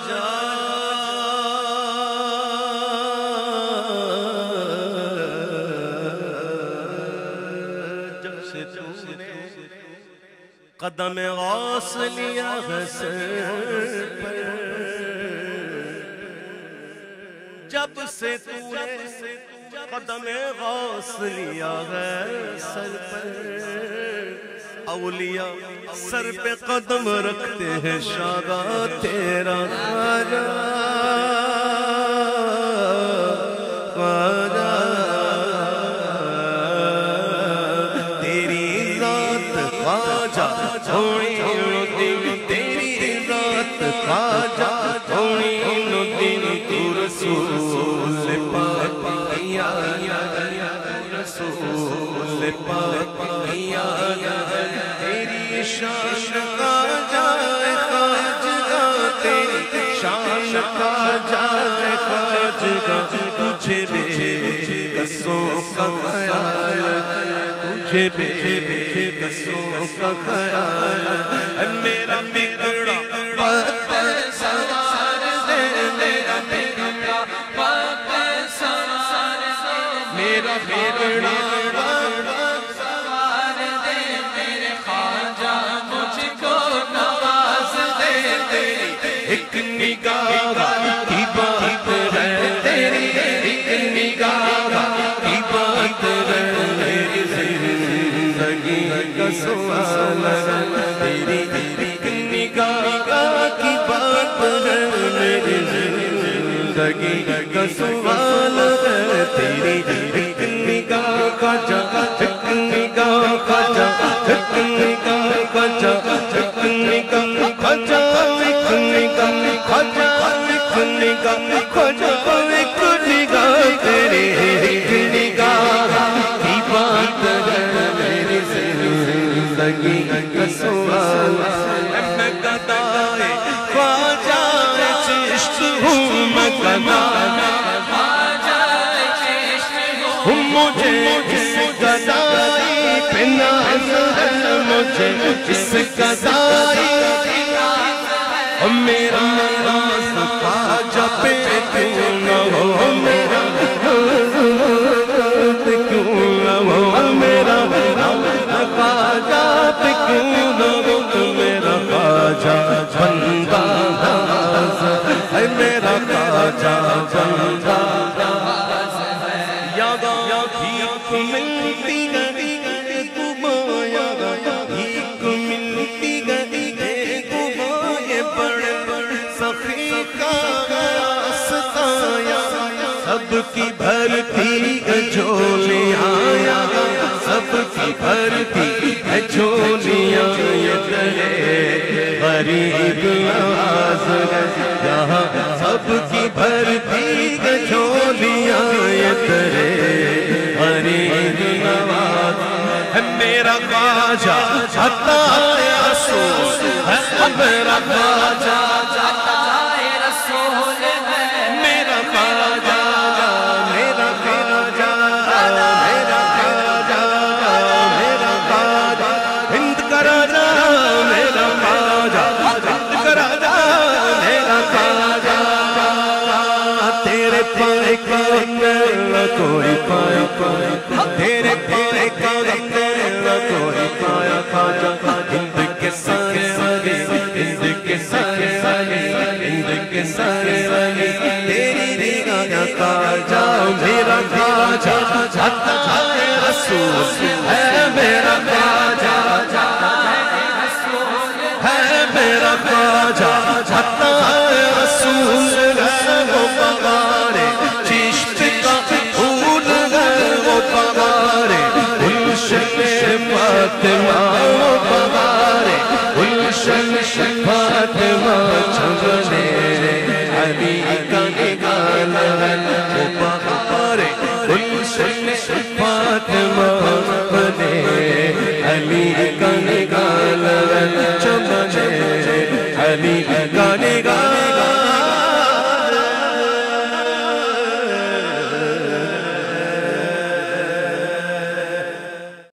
جا جب سے تو نے قدم غوث لیا ہے سر پر، جب سے تو نے قدم غوث لیا ہے سر پر، اولیاء سر پہ قدم رکھتے ہیں شادا تیرا خواجہ خواجہ، تیری ذات خواجہ تھوڑی دن، تیری ذات خواجہ تھوڑی دن، تو رسول پاک یا رسول پاک یا تیری شان کا جائے خواجہ، تیری شان کا جائے خواجہ، تجھے بے کسوں کا خیال، تجھے بے کسوں کا خیال، میرا بگڑا وقت سوار دے، میرا بگڑا وقت سوار دے، میرا بگڑا وقت سوار دے، میرے خواجہ مجھ کو نواز دے، تیری ایک نگاہ کی بات ہے، تیری ایک نگاہ کی بات ہے، میری زندگی کا سوال ہے، تیری ایک نگاہ کی بات ہے، میری زندگی کا سوال ہے، تیری ایک نگاہ کا جا ایک نگاہ کا جا ایک نگاہ کا جا ایک نگاہ کا جا ایک نگاہ کا جا ایک نگاہ کا جا ایک نگاہ، تیری ایک نگاہ کی بات ہے، میری زندگی کا سوال ہے، میں گدائے خواجہ چشت ہوں، میں گدائے خواجہ چشت ہوں، مجھے اس گدائی پہ ناز ہے، مجھے اس گدائی اور میرا ناز خواجہ پہ کیوں نہ ہو، میرا ناز کیوں نہ ہو، میرا خواجہ پہ کیوں نہ ہو، میرا خواجہ بندہ ناز ہے، میرا خواجہ بندہ ناز ہے، یادا بھیک ملتی گئی تمہایا، بھیک ملتی گئی تمہایا، بڑے بڑے سخی کا ستایا، سب کی بھرتی جھولیاں، سب کی بھرتی جھولیاں، یہ تیرے غریب نواز ہے، یہاں سب کی بھرتی جھولیاں، یہ تیرے غریب نواز ہے، میرا خواجہ عطائے رسول ہے، میرا خواجہ عطائے رسول ہے، میرا خواجہ میرا خواجہ میرا خواجہ میرا خواجہ، ہند کا راجا میرا خواجہ، ہند کا راجا میرا خواجہ، تیرے پائے کا نہ کوئی پایا، تیرے پائے کا نہ کوئی پایا، خواجہ ہند کے سارے ولی، ہند کے سارے ولی، ہند کے سارے ولی، تیری نگاہ خواجہ، میرا خواجہ عطائے رسول ہے، میرا خواجہ عطائے رسول ہے، میرا خواجہ عطائے رسول ہے، وہ بغارے چشت کا پھول ہے، وہ بغارے گلشن فاطمہ، وہ بغارے گلشن فاطمہ، چھمنے علی کا نگال ہے، وہ بغارے گلشن فاطمہ، چھمنے علی کا نگال